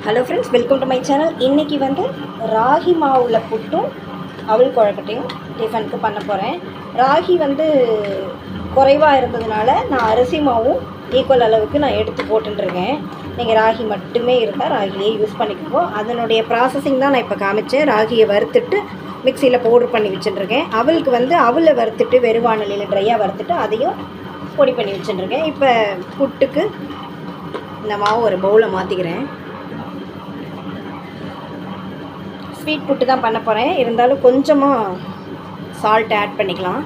Hello friends, welcome to my channel. இன்றைக்கி வந்து ராகி மாவுல புட்டும் அவல் குழக்கட்டையும் டிஃபனுக்கு பண்ண போகிறேன். ராகி வந்து குறைவாக இருந்ததுனால நான் அரிசி மாவும் ஈக்குவல் அளவுக்கு நான் எடுத்து போட்டுருக்கேன். நீங்கள் ராகி மட்டுமே இருந்தால் ராகியே யூஸ் பண்ணிக்கோங்க. அதனுடைய ப்ராசஸிங் தான் நான் இப்போ காமிச்சேன். ராகியை வறுத்துட்டு மிக்சியில் பவுடர் பண்ணி வச்சுட்டுருக்கேன். அவளுக்கு வந்து அவலை வறுத்துட்டு வெறுவானலில் ட்ரையாக வறுத்துட்டு அதையும் பொடி பண்ணி வச்சுட்டுருக்கேன். இப்போ புட்டுக்கு இந்த மாவு ஒரு பவுலில் மாற்றிக்கிறேன். ஸ்வீட் புட்டு தான் பண்ண போகிறேன். இருந்தாலும் கொஞ்சமாக சால்ட் ஆட் பண்ணிக்கலாம்.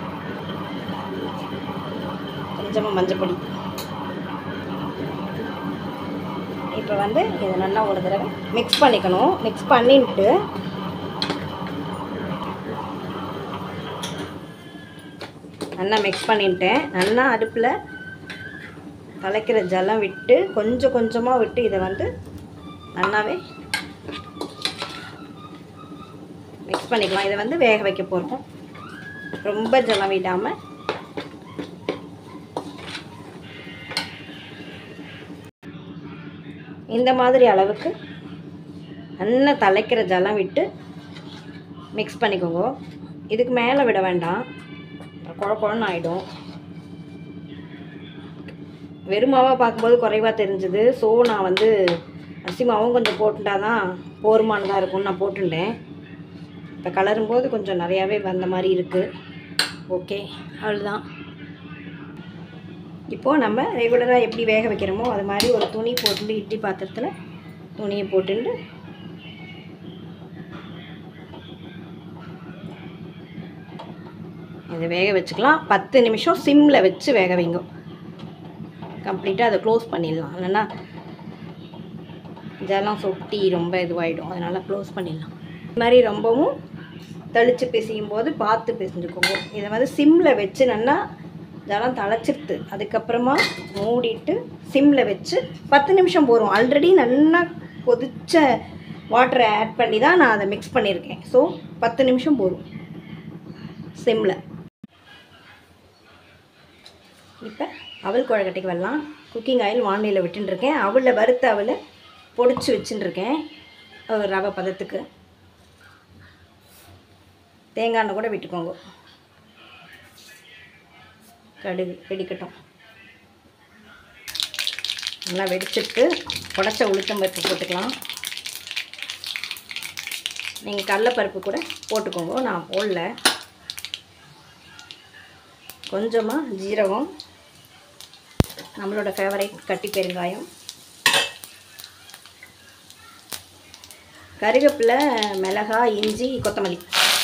கொஞ்சமாக மஞ்சப்பொடி. இப்போ வந்து இதை நல்லா ஒரு தடவை மிக்ஸ் பண்ணிக்கணும். மிக்ஸ் பண்ணிட்டு நல்லா மிக்ஸ் பண்ணிட்டேன். நல்லா அடுப்பில் கலக்கிற ஜலம் விட்டு கொஞ்சம் கொஞ்சமாக விட்டு இதை வந்து நல்லாவே மிக்ஸ் பண்ணிக்கலாம். இதை வந்து வேக வைக்க போகிறோம். ரொம்ப ஜலம் விடாமல் இந்த மாதிரி அளவுக்கு நல்லா தலைக்கிற ஜலம் விட்டு மிக்ஸ் பண்ணிக்கோங்க. இதுக்கு மேலே விட வேண்டாம், குழ குழன்னு ஆகிடும். வெறுமாவாக பார்க்கும்போது குறைவாக தெரிஞ்சுது. ஸோ நான் வந்து அரிசி மாவும் கொஞ்சம் போட்டுட்டா தான் போருமானதாக இருக்கும்னு நான் போட்டுட்டேன். இப்போ கலரும்போது கொஞ்சம் நிறையாவே வந்த மாதிரி இருக்குது. ஓகே, அவ்வளோதான். இப்போது நம்ம ரெகுலராக எப்படி வேக வைக்கிறோமோ அது மாதிரி ஒரு துணி போட்டுட்டு இட்லி பாத்திரத்தில் துணியை போட்டுட்டு இதை வேக வச்சுக்கலாம். 10 நிமிஷம் சிம்மில் வச்சு வேக வைங்க. கம்ப்ளீட்டாக அதை க்ளோஸ் பண்ணிடலாம். இல்லைன்னா ஜலம் சொட்டி ரொம்ப இதுவாகிடும். அதனால் க்ளோஸ் பண்ணிடலாம். இது மாதிரி ரொம்பவும் தெளித்து பிசையும் போது பார்த்து பிசைஞ்சுக்கோங்க. இதை வந்து சிம்மில் வச்சு நல்லா ஜலம் தழைச்சிருத்து அதுக்கப்புறமா மூடிட்டு சிம்மில் வச்சு 10 நிமிஷம் போகும். ஆல்ரெடி நல்லா கொதிச்ச வாட்டரை ஆட் பண்ணி தான் நான் அதை மிக்ஸ் பண்ணியிருக்கேன். ஸோ 10 நிமிஷம் போகும் சிம்மில். இப்போ அவல் குழக்கட்டைக்கு வரலாம். குக்கிங் ஆயில் வானிலையில் விட்டுருக்கேன். அவலில் வறுத்த அவலை பொடிச்சு வச்சுட்டுருக்கேன் ஒரு ரவை பதத்துக்கு. தேங்காய் எண்ணெய் கூட விட்டுக்கோங்க. கடுகு வெடிக்கட்டும். நல்லா வெடிச்சிட்டு உடச்ச உளுத்தம் பருப்பு போட்டுக்கலாம். நீங்கள் கடலைப்பருப்பு கூட போட்டுக்கோங்க, நான் போடல. கொஞ்சமாக ஜீரகம், நம்மளோட ஃபேவரைட் கட்டி பெருங்காயம், கருவேப்பிலை, மிளகாய், இஞ்சி, கொத்தமல்லி.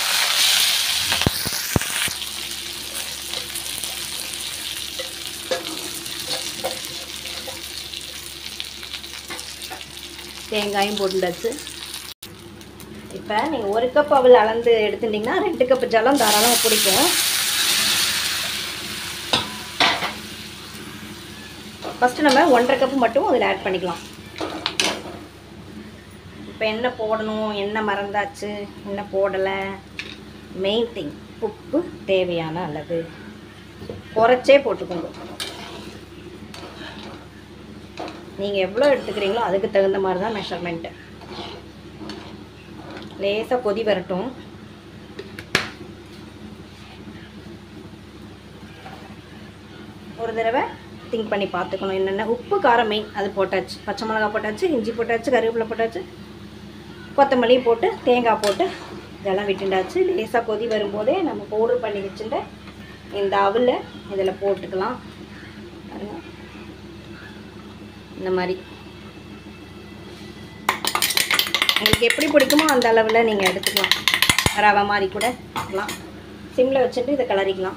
தேங்காயும் போட்டுடாச்சு. இப்போ நீங்கள் 1 கப் அவல் அளந்து எடுத்துட்டிங்கன்னா 2 கப் ஜலம் தாராளமாக பிடிக்கும். ஃபஸ்ட்டு நம்ம 1.5 கப்பு மட்டும் அதில் ஆட் பண்ணிக்கலாம். இப்போ என்ன போடணும், என்ன மறந்தாச்சு, என்ன போடலை, மெயின் திங் உப்பு தேவையான அளவு குறைச்சே போட்டுக்கோங்க. நீங்கள் எவ்வளோ எடுத்துக்கிறீங்களோ அதுக்கு தகுந்த மாதிரி தான் மெஷர்மெண்ட்டு. லேசாக கொதி வரட்டும். ஒரு தடவை திங்க் பண்ணி பார்த்துக்கணும் என்னென்ன. உப்பு காரம் மெயின், அது போட்டாச்சு. பச்சை மிளகா போட்டாச்சு, இஞ்சி போட்டாச்சு, கருவேப்பிலை போட்டாச்சு, கொத்தமல்லியும் போட்டு தேங்காய் போட்டு இதெல்லாம் விட்டுண்டாச்சு. லேசாக கொதி வரும்போதே நம்ம பவுடர் பண்ணி வச்சுட்டு இந்த அவலை இதில் போட்டுக்கலாம். இந்த மாதிரி உங்களுக்கு எப்படி பிடிக்குமோ அந்த அளவில் நீங்கள் எடுத்துக்கலாம். ரவை மாதிரி கூட எடுத்துக்கலாம். சிம்மில் வச்சுட்டு இதை கிளறிக்கலாம்.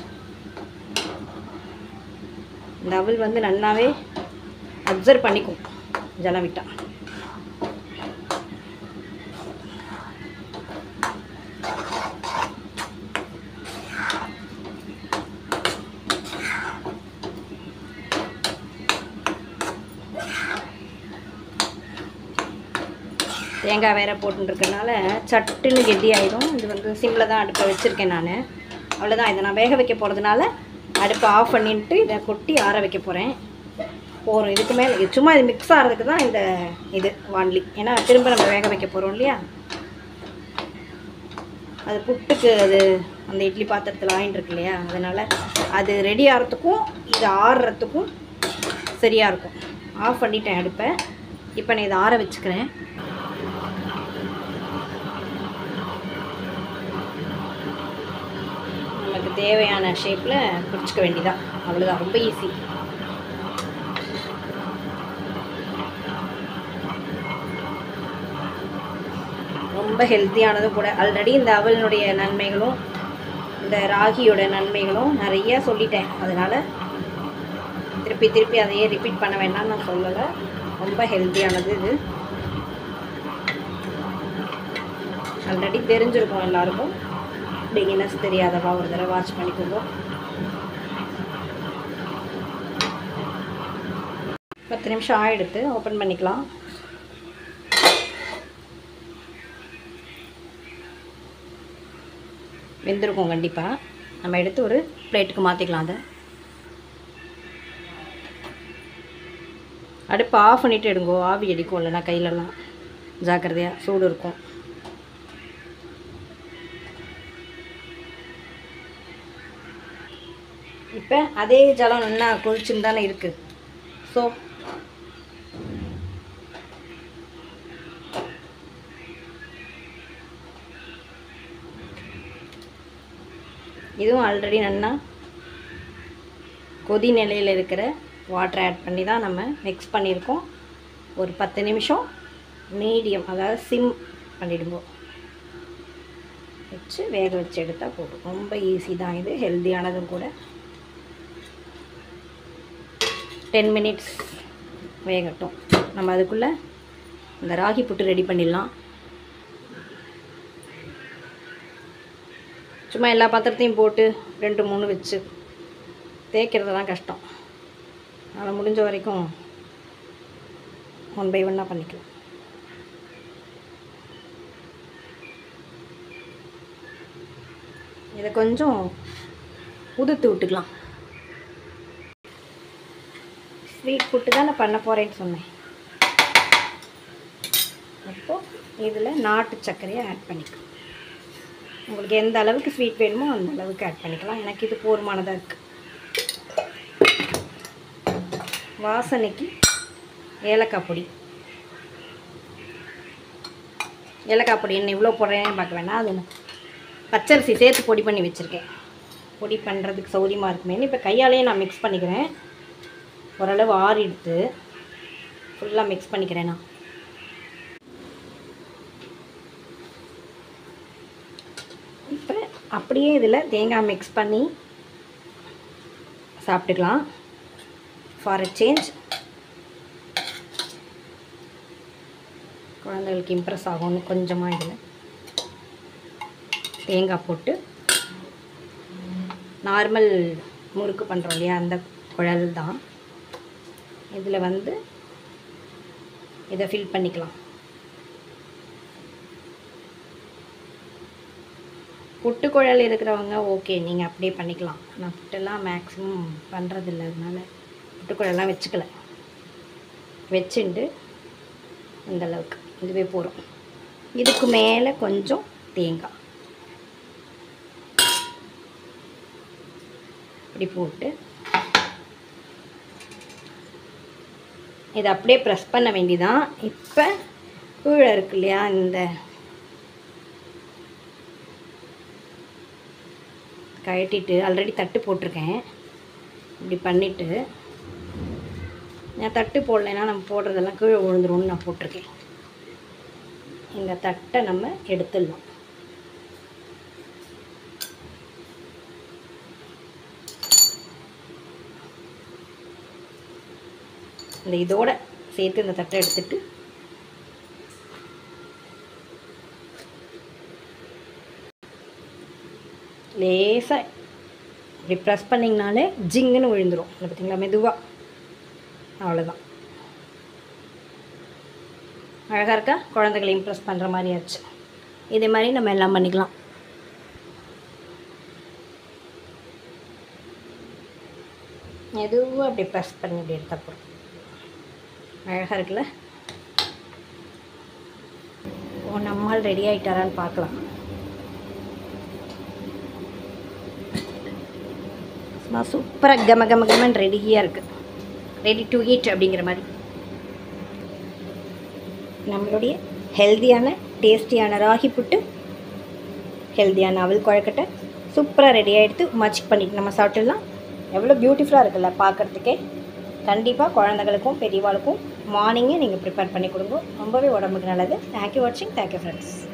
இந்த அவல் வந்து நல்லாவே அப்சர்வ் பண்ணிக்கும் ஜலம் விட்டால். தேங்காய் வேறு போட்டுருக்கனால சட்டுன்னு கெட்டி ஆகிடும். இது வந்து சிம்மில் தான் அடுப்பை வச்சுருக்கேன் நான். அவ்வளோதான். இதை நான் வேக வைக்க போகிறதுனால அடுப்பை ஆஃப் பண்ணிட்டு இதை கொட்டி ஆற வைக்க போகிறேன். போகிறோம். இதுக்கு மேலே சும்மா இது மிக்ஸ் ஆகிறதுக்கு தான் இந்த இது வாண்லி. ஏன்னா திரும்ப நம்ம வேக வைக்க போகிறோம் இல்லையா, அது புட்டுக்கு அது அந்த இட்லி பாத்திரத்தில் ஆயின்னு இருக்கு இல்லையா, அதனால் அது ரெடி ஆகிறதுக்கும் இது ஆறுறதுக்கும் சரியாக இருக்கும். ஆஃப் பண்ணிட்டேன் அடுப்பை. இப்போ நான் இதை ஆற வச்சுக்கிறேன். நமக்கு தேவையான ஷேப்பில் பிடிச்சிக்க வேண்டியதான், அவ்வளோதான். ரொம்ப ஈஸி. ரொம்ப ஹெல்த்தியானதும் கூட. ஆல்ரெடி இந்த அவலினுடைய நன்மைகளும் இந்த ராகியோட நன்மைகளும் நிறைய சொல்லிட்டேன், அதனால் திருப்பி திருப்பி அதையே ரிப்பீட் பண்ண வேண்டாம்னு நான் சொல்லலை. ரொம்ப ஹெல்த்தியானது இது. ஆல்ரெடி தெரிஞ்சிருக்கும் எல்லாருக்கும். பிகினர்ஸ் தெரியாதவா ஒரு தடவை வாட்ச் பண்ணிக்கோங்க. 10 நிமிஷம் ஆகிடுத்து. ஓப்பன் பண்ணிக்கலாம். வெந்திருக்கும் கண்டிப்பாக. நம்ம எடுத்து ஒரு பிளேட்டுக்கு மாற்றிக்கலாம். அதை அடுப்பு ஆஃப் பண்ணிவிட்டு எடுங்கோ, ஆவி அடிக்கும் இல்லைனா கையிலலாம். ஜாக்கிரதையாக, சூடு இருக்கும். இப்போ அதே ஜலம் நல்லா கொதிச்சுன்னு தானே இருக்குது. ஸோ இதுவும் ஆல்ரெடி நல்லா கொதி நிலையில் இருக்கிற வாட்டர் ஆட் பண்ணி தான் நம்ம மிக்ஸ் பண்ணியிருக்கோம். ஒரு 10 நிமிஷம் மீடியம், அதாவது சிம் பண்ணிவிடுவோம், வச்சு வேக வச்சு எடுத்தால் போதும். ரொம்ப ஈஸி தான் இது, ஹெல்த்தியானதும் கூட. 10 மினிட்ஸ் வேகட்டும். நம்ம அதுக்குள்ளே இந்த ராகி புட்டு ரெடி பண்ணிடலாம். சும்மா எல்லா பாத்திரத்தையும் போட்டு 2-3 வச்சு தேய்க்கிறதுலாம் கஷ்டம். அதனால் முடிஞ்ச வரைக்கும் 1 by 1 பண்ணிக்கலாம். இதை கொஞ்சம் உதுத்து விட்டுக்கலாம். ஸ்வீட் புட்டு தான் நான் பண்ண போகிறேன்னு சொன்னேன். அப்போது இதில் நாட்டு சர்க்கரையை ஆட் பண்ணிக்கலாம். உங்களுக்கு எந்த அளவுக்கு ஸ்வீட் வேணுமோ அந்த அளவுக்கு ஆட் பண்ணிக்கலாம். எனக்கு இது போதுமானதாக இருக்குது. வாசனைக்கு ஏலக்காய் பொடி. ஏலக்காய் பொடி என்ன இவ்வளோ போடுறேன்னு பார்க்க வேண்டாம். அது பச்சரிசி சேர்த்து பொடி பண்ணி வச்சுருக்கேன். பொடி பண்ணுறதுக்கு சௌரியமாக இருக்குமேனு இப்போ கையாலேயே நான் மிக்ஸ் பண்ணிக்கிறேன். ஓரளவு ஆறி எடுத்து ஃபுல்லாக மிக்ஸ் பண்ணிக்கிறேன். நான் இப்போ அப்படியே இதில் தேங்காய் மிக்ஸ் பண்ணி சாப்பிட்டுக்கலாம். ஃபார் எ சேஞ்ச் குழந்தைகளுக்கு இம்ப்ரெஸ் ஆகும்னு கொஞ்சமாக இதில் தேங்காய் போட்டு, நார்மல் முறுக்கு பண்ணுறோம் இல்லையா அந்த குழல் தான். இதில் வந்து இதை ஃபில் பண்ணிக்கலாம். புட்டு குழல் இருக்கிறவங்க ஓகே, நீங்கள் அப்படியே பண்ணிக்கலாம். நான் புட்டெல்லாம் மேக்ஸிமம் பண்ணுறதில்ல, அதனால புட்டுக்குழலாம் வச்சுக்கல. வச்சுட்டு இந்தளவுக்கு இதுவே போகிறோம். இதுக்கு மேலே கொஞ்சம் தேங்காய் இப்படி போட்டு இதை அப்படியே ப்ரெஸ் பண்ண வேண்டியதான். இப்போ கீழே இருக்கு இல்லையா, இந்த கழட்டிட்டு ஆல்ரெடி தட்டு போட்டிருக்கேன். இப்படி பண்ணிவிட்டு, நான் தட்டு போடலைன்னா நம்ம போடுறதெல்லாம் கீழே விழுந்துரும்னு நான் போட்டிருக்கேன். இந்த தட்டை நம்ம எடுத்துடலாம். இந்த இதோட சேர்த்து இந்த தட்டை எடுத்துட்டு லேசாக இப்படி ப்ரெஸ் பண்ணிங்கனாலே ஜிங்குன்னு விழுந்துடும். அதை பார்த்திங்களா, மெதுவாக. அவ்வளோதான். அழகாக இருக்கா? குழந்தைகளை இம்ப்ரெஸ் பண்ணுற மாதிரி ஆச்சு. இதே மாதிரி நம்ம எல்லாம் பண்ணிக்கலாம். மெதுவாக அப்படி ப்ரெஸ் பண்ணி இப்படி எடுத்தப்போ அழகாக இருக்குல்ல. நம்மால் ரெடி ஆகிட்டாரான்னு பார்க்கலாம். சூப்பராக கம கம கமன் ரெடியாக இருக்குது. ரெடி டு ஈட் அப்படிங்கிற மாதிரி நம்மளுடைய ஹெல்த்தியான டேஸ்டியான ராகி புட்டு, ஹெல்த்தியான அவல் குழக்கட்டை சூப்பராக ரெடி ஆகிடுத்து. மச் பண்ணிட்டு நம்ம சாப்பிட்டுடலாம். எவ்வளோ பியூட்டிஃபுல்லாக இருக்குல்ல பார்க்குறதுக்கே. கண்டிப்பாக குழந்தைகளுக்கும் பெரியவாளுக்கும் மார்னிங்கே நீங்கள் ப்ரிப்பேர் பண்ணி கொடுங்க. ரொம்பவே உடம்புக்கு நல்லது. தேங்க்யூ வாட்சிங். Thank you friends.